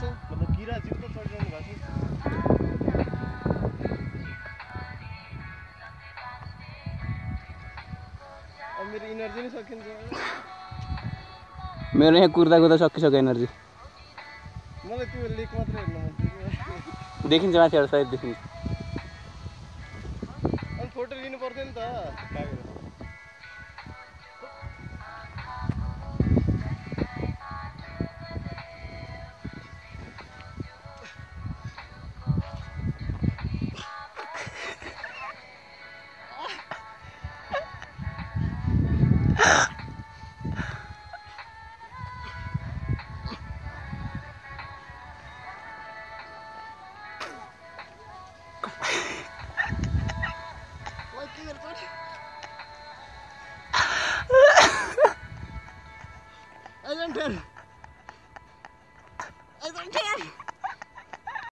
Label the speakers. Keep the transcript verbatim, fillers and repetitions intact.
Speaker 1: छ मतलब किरा जीव त चढिरहनु भएको छ अब मेरो एनर्जी नै सकिन्छ
Speaker 2: मेरो यहाँ कुर्दा कुर्दा सकिसक्यो एनर्जी
Speaker 1: मलाई त्यो लेक मात्र हेर्न मन थियो
Speaker 2: देखिन्छ माथिबाट सायद देखिन्छ
Speaker 1: अनि फोटो लिनु पर्दैन नि त I don't care. I don't care.